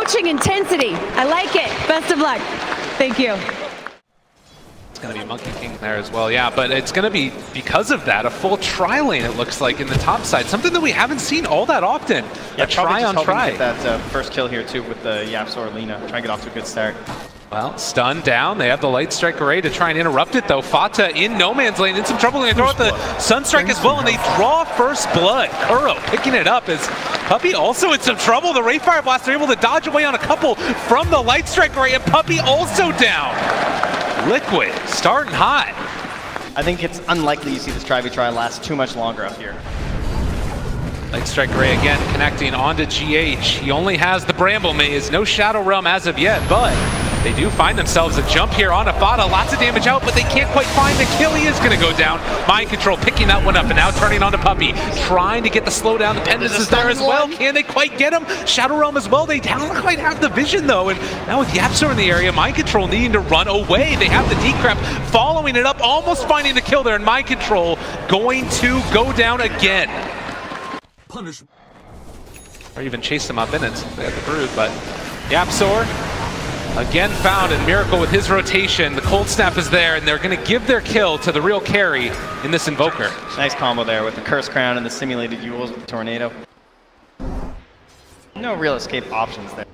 matching intensity. I like it. Best of luck. Thank you. It's going to be Monkey King there as well, yeah, but it's going to be, because of that, a full tri lane, it looks like, in the top side. Something that we haven't seen all that often. Yeah, a try on try. Get that first kill here, too, with the YapzOr Lina. Try and get off to a good start. Well, stun down. They have the Light Strike array to try and interrupt it, though. Fata in no man's lane, in some trouble. They throw out the Sunstrike as well, and they draw first blood. Kuro picking it up as Puppey also in some trouble. The Wraithfire Blast are able to dodge away on a couple from the Light Strike array, and Puppey also down. Liquid starting hot. I think it's unlikely you see this try last too much longer up here. Light Strike Ray again connecting onto GH. He only has the Bramble Maze, no Shadow Realm as of yet, but they do find themselves a jump here on Fata. Lots of damage out, but they can't quite find the kill. He is going to go down. Mind Control picking that one up, and now turning on to Puppey. Trying to get the slowdown. The Pendants is there as well. Can they quite get him? Shadow Realm as well. They don't quite have the vision, though. And now with YapzOr in the area, Mind Control needing to run away. They have the Decrep following it up, almost finding the kill there. And Mind Control going to go down again. Punish. Or even chase them up in it. They have the Brood, but YapzOr again found, and Miracle with his rotation. The Cold Snap is there, and they're going to give their kill to the real carry in this Invoker. Nice combo there with the Curse Crown and the simulated Euls with the Tornado. No real escape options there.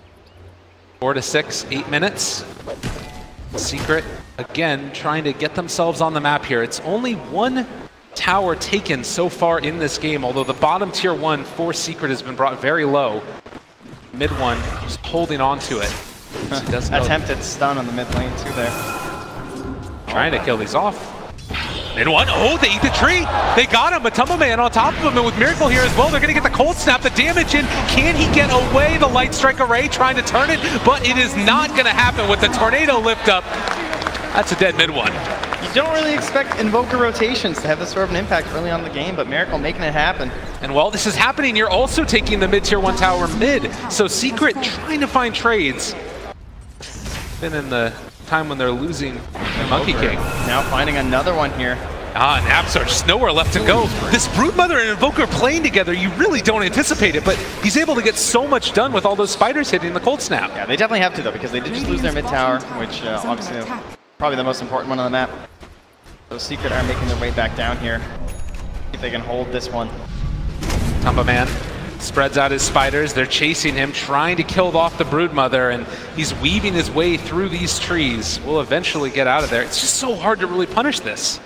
4 to 6, 8 minutes. Secret, again, trying to get themselves on the map here. It's only one tower taken so far in this game, although the bottom tier 1 for Secret has been brought very low. Mid one, just holding on to it. Attempted stun on the mid lane too there. Trying to kill these off. Mid one, oh, they eat the tree. They got him, Matumba Man on top of him, and with Miracle here as well, they're gonna get the Cold Snap, the damage in. Can he get away? The Light Strike array trying to turn it, but it is not gonna happen with the Tornado lift up. That's a dead mid one. You don't really expect Invoker rotations to have this sort of an impact early on in the game, but Miracle making it happen. And while this is happening, you're also taking the mid tier 1 tower mid. So Secret trying to find trades. Been in the time when they're losing their Monkey King. Now finding another one here. Ah, and YapzOr just nowhere left to go. This Broodmother and Invoker playing together, you really don't anticipate it, but he's able to get so much done with all those spiders hitting the Cold Snap. Yeah, they definitely have to though, because they did just lose their mid tower, which obviously probably the most important one on the map. So Secret are making their way back down here. See if they can hold this one. Tumba Man spreads out his spiders. They're chasing him, trying to kill off the Broodmother, and he's weaving his way through these trees. We'll eventually get out of there. It's just so hard to really punish this.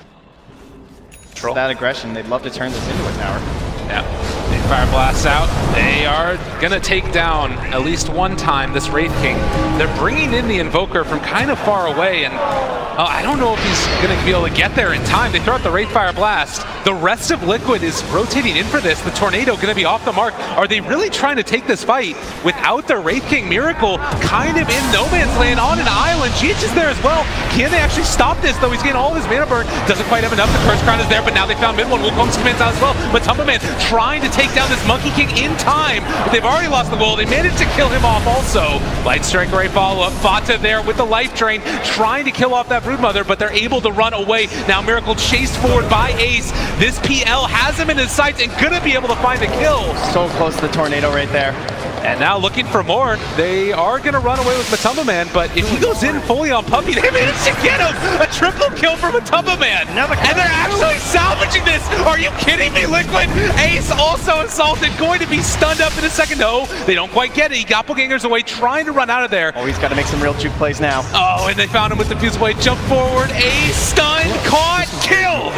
That aggression, they'd love to turn this into a tower. Yeah, they fire blasts out. They are gonna take down at least one time this Wraith King. They're bringing in the Invoker from kind of far away, and I don't know if he's gonna be able to get there in time. They throw out the Wraithfire Blast. The rest of Liquid is rotating in for this. The Tornado gonna be off the mark. Are they really trying to take this fight without the Wraith King? Miracle kind of in no man's land on an island. GH is there as well. Can they actually stop this though? He's getting all of his mana burn. Doesn't quite have enough. The Curse Crown is there, but now they found mid one. Wukong's commands out as well. But Tumba Man trying to take down this Monkey King in time, but they've already lost the goal. They managed to kill him off also. Light Strike array follow-up. Fata there with the life drain, trying to kill off that Broodmother, but they're able to run away. Now Miracle chased forward by Ace. This PL has him in his sights and gonna be able to find the kill. So close to the Tornado right there. And now looking for more. They are going to run away with Matumba Man, but if he goes in fully on Puppey, they managed to get him! A triple kill for Matumba Man! And they're actually salvaging this! Are you kidding me, Liquid? Ace also assaulted, going to be stunned up in a second. No, they don't quite get it. He got Doppelgangers away, trying to run out of there. Oh, he's got to make some real juke plays now. Oh, and they found him with the fuse blade. Jump forward, Ace, stun, caught, killed!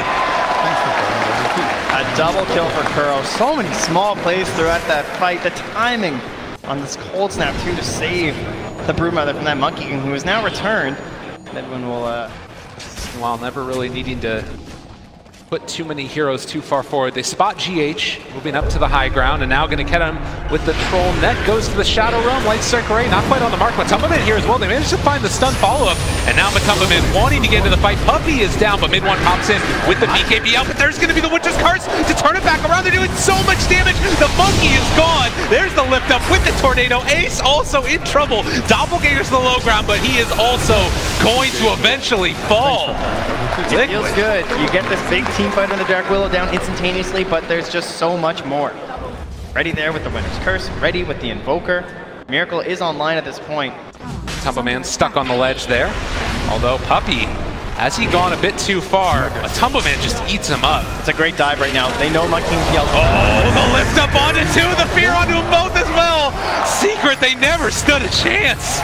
A double kill for Kuro. So many small plays throughout that fight. The timing on this Cold Snap too to save the Broodmother from that Monkey King, who is now returned. Medwin will, while never really needing to put too many heroes too far forward, they spot GH moving up to the high ground, and now going to get him with the Troll Net. Goes to the Shadow Realm. Light Strike array not quite on the mark. Matumba Man here as well. They managed to find the stun follow-up, and now Matumba Man wanting to get into the fight. Puppey is down, but mid one pops in with the BKB out, but there's going to be the Witch's Curse to turn it back around. They're doing so much damage. The Monkey is gone. There's the lift up with the Tornado. Ace also in trouble. Doppelganger's to the low ground, but he is also going to eventually fall. It feels good. You get this big team fight on the Dark Willow down instantaneously, but there's just so much more. Ready there with the Winter's Curse, ready with the Invoker. Miracle is online at this point. Matumbaman stuck on the ledge there. Although Puppey, has he gone a bit too far? Matumbaman just eats him up. It's a great dive right now. They know Monkey King's yelled. Oh, the lift up onto two, the fear onto them both as well. Secret, they never stood a chance.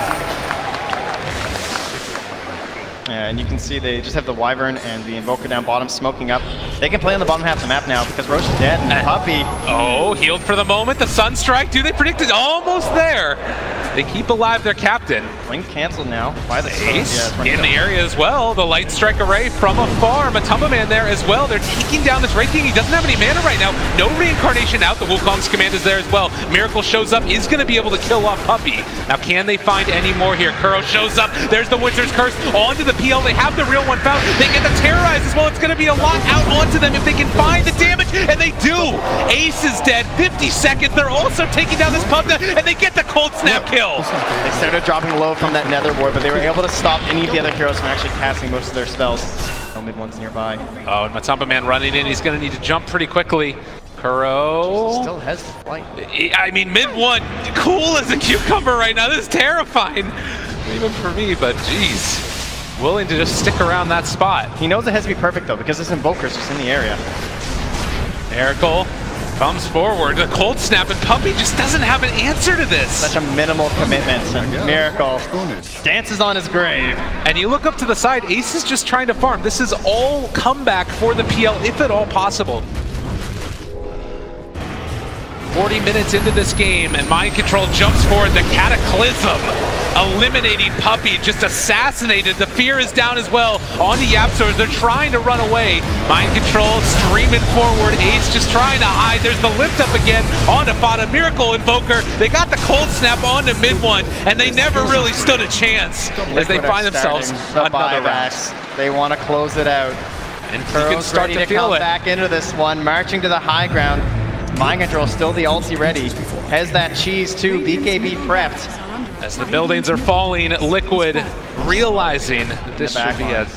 Yeah, and you can see they just have the Wyvern and the Invoker down bottom smoking up. They can play on the bottom half of the map now because Roche is dead and Puppey. Oh, healed for the moment. The Sunstrike, do they predict it? Almost there. They keep alive their captain. Blink canceled now by the Ace in the area as well. The Light Strike array from afar. Matumbaman there as well. They're taking down this Wraith King. He doesn't have any mana right now. No reincarnation out. The Wukong's command is there as well. Miracle shows up, is going to be able to kill off Puppey. Now, can they find any more here? Kuro shows up. There's the Winter's Curse onto the PL. They have the real one found. They get the Terrorize as well. It's going to be a lot out onto them if they can find the damage, and they do. Ace is dead. 50 seconds. They're also taking down this Pubna, and they get the Cold Snap kill. They started dropping low from that Nether Ward, but they were able to stop any of the other heroes from actually casting most of their spells. No mid one's nearby. Oh, and Matumbaman running in. He's going to need to jump pretty quickly. Kuro still has the flight. I mean, mid one, cool as a cucumber right now. This is terrifying, even for me, but geez. Willing to just stick around that spot. He knows it has to be perfect though, because this Invoker's just in the area. Miracle comes forward. The Cold Snap, and Puppey just doesn't have an answer to this. Such a minimal commitment. Miracle dances on his grave. And you look up to the side, Ace is just trying to farm. This is all comeback for the PL, if at all possible. 40 minutes into this game, and Mind Control jumps forward. The Cataclysm eliminating Puppey, just assassinated. The fear is down as well on the Yapstors. They're trying to run away. Mind Control streaming forward. Ace just trying to hide. There's the lift up again onto Fada. Miracle Invoker. They got the Cold Snap onto mid one, and they never really stood a chance as they find themselves another round. They want to close it out. And you can start to feel it. Back into this one, marching to the high ground. Mind Control still the ulti ready. Has that cheese too. BKB prepped. As the buildings are falling, Liquid realizing that this should be it.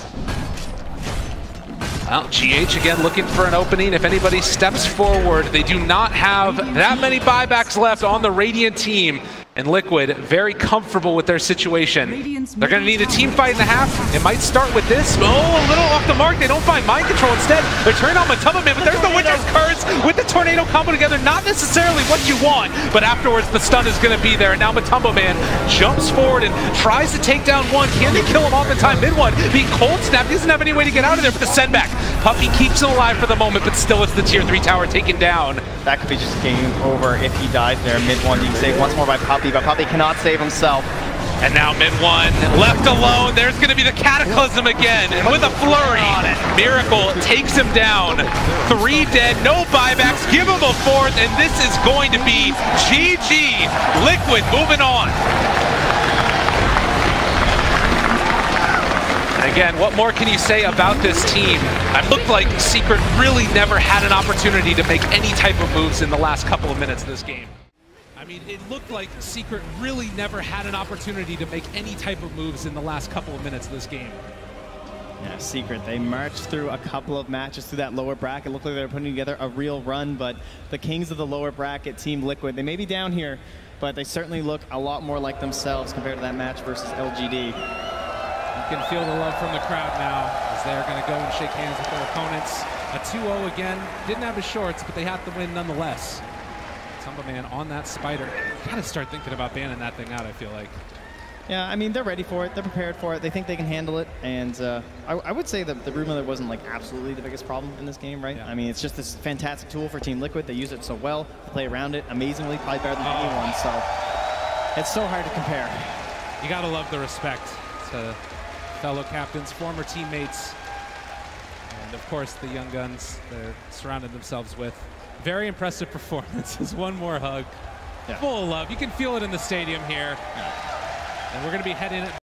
Well, GH again looking for an opening. If anybody steps forward, they do not have that many buybacks left on the Radiant team. And Liquid very comfortable with their situation. They're going to need a team fight and a half. It might start with this. Oh, a little off the mark. They don't find Mind Control instead. They turn on Matumbaman, but there's the Winter's Curse with the Tornado combo together. Not necessarily what you want, but afterwards the stun is going to be there. And now Matumbaman jumps forward and tries to take down one. Can they kill him off in time? Mid one being Cold Snap. He doesn't have any way to get out of there with the send back. Puppey keeps him alive for the moment, but still it's the tier 3 tower taken down. That could be just game over if he dies there. Mid one being saved once more by Puppey, but Puppey cannot save himself. And now mid one, left alone, there's going to be the Cataclysm again, and with a flurry, Miracle takes him down. 3 dead, no buybacks, give him a 4th, and this is going to be GG. Liquid moving on. And again, what more can you say about this team? It looked like Secret really never had an opportunity to make any type of moves in the last couple of minutes of this game. I mean, it looked like Secret really never had an opportunity to make any type of moves in the last couple of minutes of this game. Yeah, Secret, they marched through a couple of matches through that lower bracket. It looked like they were putting together a real run, but the kings of the lower bracket, Team Liquid, they may be down here, but they certainly look a lot more like themselves compared to that match versus LGD. You can feel the love from the crowd now as they're going to go and shake hands with their opponents. A 2-0 again. Didn't have his shorts, but they have to win nonetheless. Matumbaman on that spider. Gotta start thinking about banning that thing out, I feel like. Yeah, I mean, they're ready for it. They're prepared for it. They think they can handle it. And I would say that the Broodmother wasn't like absolutely the biggest problem in this game, right? Yeah. I mean, it's just this fantastic tool for Team Liquid. They use it so well. They play around it amazingly, probably better than anyone. So it's so hard to compare. You gotta love the respect to fellow captains, former teammates, and of course the young guns they're surrounded themselves with. Very impressive performances. One more hug. Yeah. Full of love. You can feel it in the stadium here. Yeah. And we're going to be heading